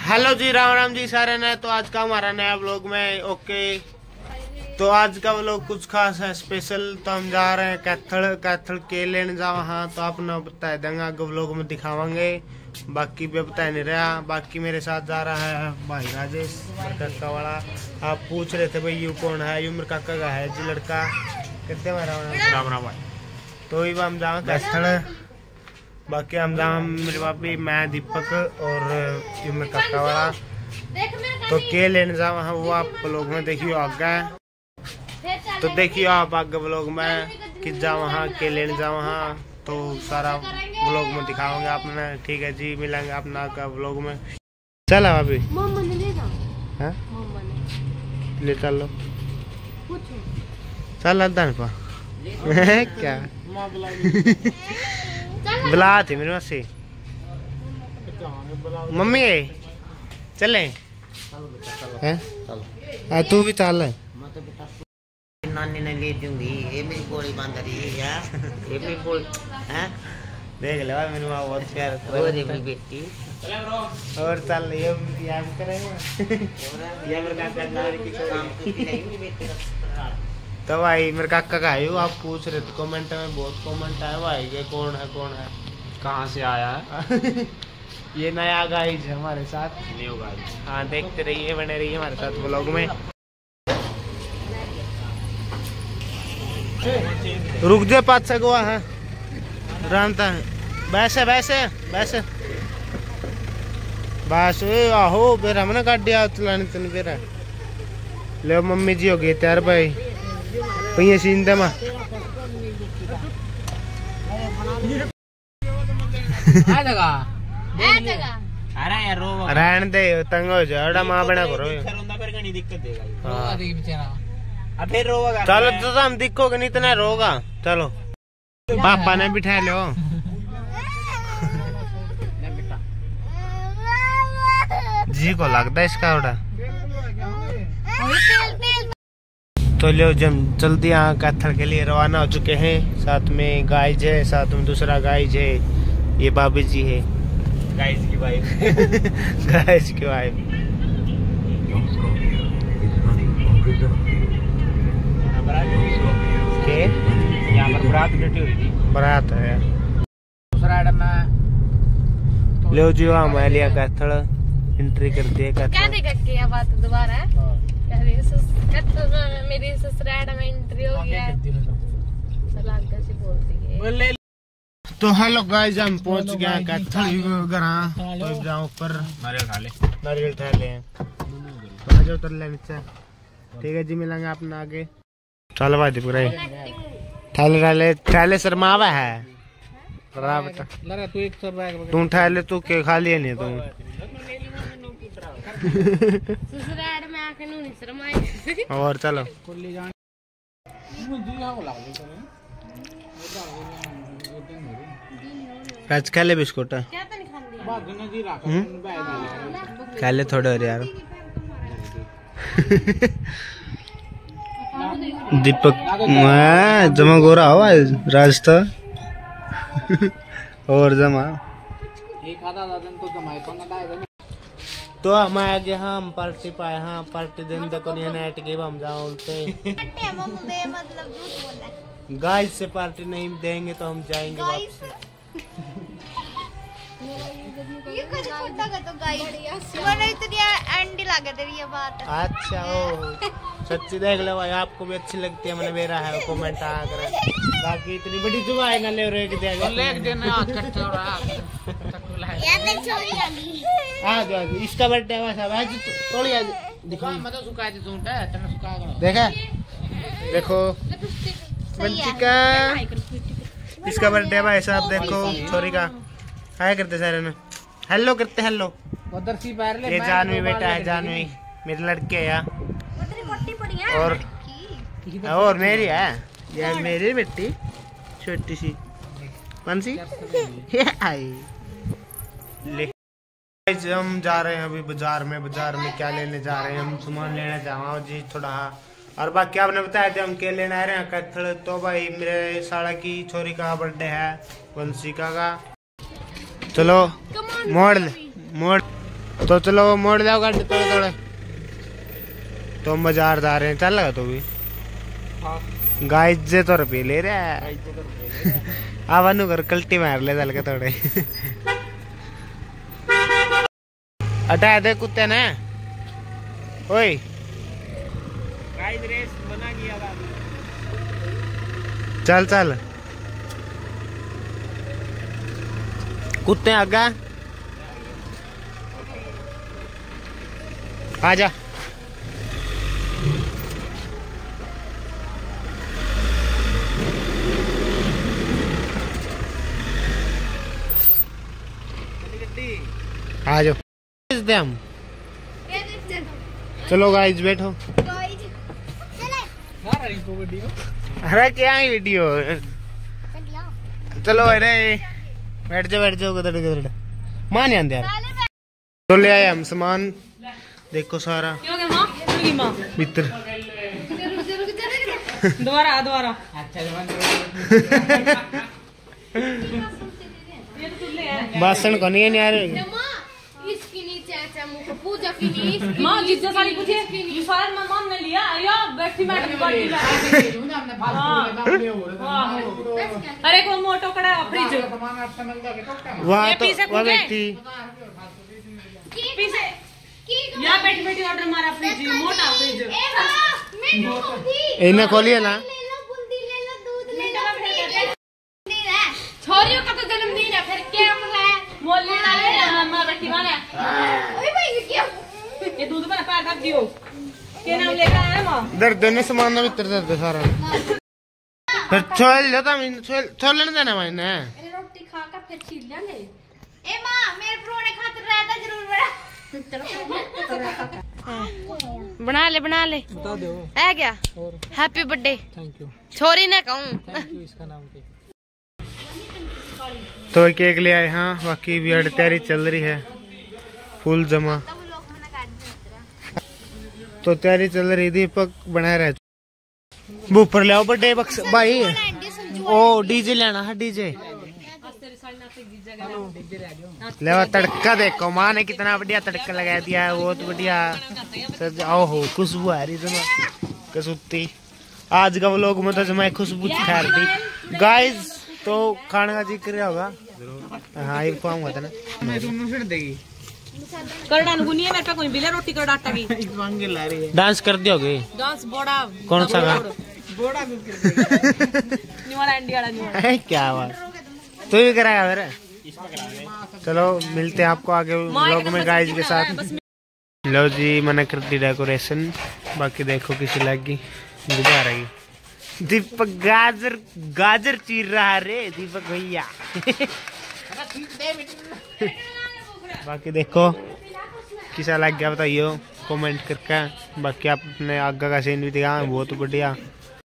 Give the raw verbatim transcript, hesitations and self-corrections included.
Hello जी, राम राम जी सारे ने। तो आज का हमारा नया व्लॉग में ओके। तो आज का व्लॉग कुछ खास है, स्पेशल। तो हम जा रहे हैं कैथल कैथल के लेने जा वहाँ। तो आपने बता देंगे आगे व्लॉग में दिखावांगे, बाकी भी बता नहीं रहा। बाकी मेरे साथ जा रहा है भाई राजेश, मेरे काका वाला। आप पूछ रहे थे भाई यू कौन है? यू मेरे काका का है जी लड़का। कितने मेरा राम राम भाई। तो ही हम जाए कैथल। बाकी हम जाम मेरे बापी, मैं दीपक और यू मेरे काका वाला। तो के लेने जा वहाँ, वो आप व्लॉग में देखियो आगे। तो देखियो आप आगे व्लॉग में कि जा वहाँ के लेने जा वहाँ। तो सारा व्लॉग में दिखाओगे आपने। ठीक है जी, मिलेंगे अपना का व्लॉग में। चल अभी ले चल लो, चल अदा पा क्या बुला थी मेरे से मम्मी चले हैं? तू भी चल। नानी ने ले दूंगी, ये मेरी गोली बांध रही है यार। ये मेरी गोली हैं, देख ले भाई मेरी माँ बहुत प्यार और ये मेरी बेटी। और चल ये याद करेंगे ये मेरे काका की। तो भाई मेरे काका का है, आप पूछ रहे थे कमेंट में, बहुत कमेंट आया भाई ये कौन है कौन है, कहाँ से आया है? ये नया गाइज है हमारे साथ, न्यू गाइज। हाँ देखते रहिए, बने रहिए हमारे साथ व्लॉग में। रुक जा पाँच से गोवा है जानता है। वैसे वैसे वैसे बस आहो फिर हमने काट दिया चलाने तेन फिर ले। मम्मी जी हो गई तैयार भाई, पहिए सीन दे मां। अरे यार रो रहन दे, तंग हो जाए मां बना करो। दिक्कत देगा फिर रोगा। चलो तो हम दिखोगे नहीं, इतना रोगा। चलो पापा ने बिठा लो। जी को लगता है इसका उड़ा। तो लो जम जल्दी यहाँ कैथल के लिए रवाना हो चुके हैं। साथ में गाइज है, साथ में दूसरा गाइज है, ये बाबी जी है गाइस की वाइफ। गाइज की वाइफ। के यहाँ पर बारात बैठी हुई थी। बारात है दूसरा आइटम में लो जी वहाँ मैं लिया कैथल एंट्री कर दिया। क्या देखा क्या बात दोबारा मेरी ससुराल में एंट्री हो गया है। बोलती है। तो हेलो गाइस, हम पहुंच गए कैथल घर। तो जाओ ऊपर नारियल खा ले, नारियल उठा ले। तो आ जाओ उतर ले नीचे। ठीक है जी, मिलेंगे अपना आगे। चलो भाई दीपक राय थैले थैले थैले शर्मावा है बेटा। लगा तू एक सौ रुपए तू थैले तू के खा लिए नहीं तू। ससुराल में आके नहीं शर्माई। और चलो आज खा ले बिस्कुट, खा ले थोड़े और यार। दीपक मैं जमा गोरा हो राजस्था और जमा तो हम आगे। हम पार्टी पाए, हाँ पार्टी दिन तक नेट गेम हम जाओ उल्टे। गाइस से पार्टी नहीं देंगे तो हम जाएंगे वापस। अच्छा ओ सच्ची देख लो भाई, आपको भी अच्छी लगती है। मैंने मेरा है कमेंट आकर। बाकी इतनी बड़ी जुआ है ना ले रे के देगा लेक देना इकट्ठा हो रहा आ जाओ। इसका बर्थडे है सब आज थोड़ी आज दिखा मत सुखा दे तू तने सुखा देखा देखो बंचिका। इसका बर्थडे भाई साहब देखो छोरी का। हाय करते सारे ने हेलो करते हेलो। उधर सी पैर ले। ये जानवी बेटा है, जानवी मेरे लड़के है यार। और और मेरी है यार, मेरी बेटी छोटी सी कौन सी आई ले। हम जा रहे हैं अभी बाजार में। बाजार में क्या लेने जा रहे हैं? हम सामान लेने जाओ जी थोड़ा। और बाकी आपने बताया थे हम क्या लेने आ रहे हैं कैथल। तो भाई मेरे साड़ा की छोरी का बर्थडे है, वंशिका का। चलो मोड़ ले मोड़ तो चलो मोड़ जाओ गाड़ी थोड़े थोड़े। तो हम बाजार जा रहे हैं, चल लगा तो भी गाइस जे तो रुपये ले रहा है। आवानू कर कल्टी मार ले चल के थोड़े। हटा दे कुत्ते ने। ओए गाइस रेस बना गया था। चल चल कुत्ते आगा आजा। आ जाओ हम। चलो गाइस बैठो। अरे क्या है वीडियो। चलो अरे बैठ जाओ बैठ जाओ गदड़ गदड़ मान यार यार। तो ले आए हम सामान देखो सारा भीतर। दोबारा दोबारा बासन को नहीं यार। इसकी नीचे ऐसा मुंह को पूजा की नहीं। मां जितना सारी कुछ है ये सारा मेहमान ने लिया या बैठी मैडम पार्टी ला। अरे को मोटो कड़ा फ्रिज वहाँ तो वहाँ बैठी पीछे या बैठी बैठी ऑर्डर मारा फ्रिज मोटा फ्रिज। इन्हें खोलिए ना। छोरियों का तो जन्मदिन है फिर क्या है मोले डाले मम्मा बैठी वाला। ओए भाई क्या ये दूध बना पैक कर दियो। क्या नाम लेकर आया मां? दर्द ने सामान भीतर दर्द सारा। फिर छोल लो तो मैं छोल छोल लेने देना मैंने। रोटी खा कर फिर छील लेंगे। ए मां मेरे प्रोने खातिर रहता जरूर बड़ा। बना ले बना ले बता दो। है क्या हैप्पी बर्थडे। थैंक यू छोरी ने कहूं थैंक यू। इसका नाम क्या? तो केक ले आए। हाँ बाकी भी तैयारी चल रही है फुल जमा। तो तैयारी चल रही। दीपक बना रहे ऊपर ले आओ बर्थडे बक्स भाई। ओ डीजे लेना है डीजे ले आओ। तड़का देखो माँ ने कितना बढ़िया तड़का लगा दिया है। बहुत बढ़िया। ओहो खुशबू आ रही जमा कसुत्ती। आज का व्लॉग में तो मैं खुशबू खा रही थी गाइस। तो खाने का जिक्र होगा। हाँ ये पाऊँ था ना मैं तुम फिर देगी करडा गुनी है मेरे पे कोई बिले रोटी कर डाटा की मांगे ला रही है। डांस कर दियोगे। डांस बोड़ा कौन सा गा बोड़ा कर निवाला इंडिया वाला निवाला। है क्या बात तू भी कराएगा मेरे। चलो मिलते हैं आपको आगे व्लॉग में गाइस के साथ। लो जी मैंने कर दी डेकोरेशन। बाकी देखो किसी लगी गुब्बारा की। दीपक गाजर गाजर चीर रहा रे दीपक भैया। बाकी देखो किसा लग गया बताइयो कमेंट करके। बाकी आपने आगे का सीन भी दिखा बहुत बढ़िया।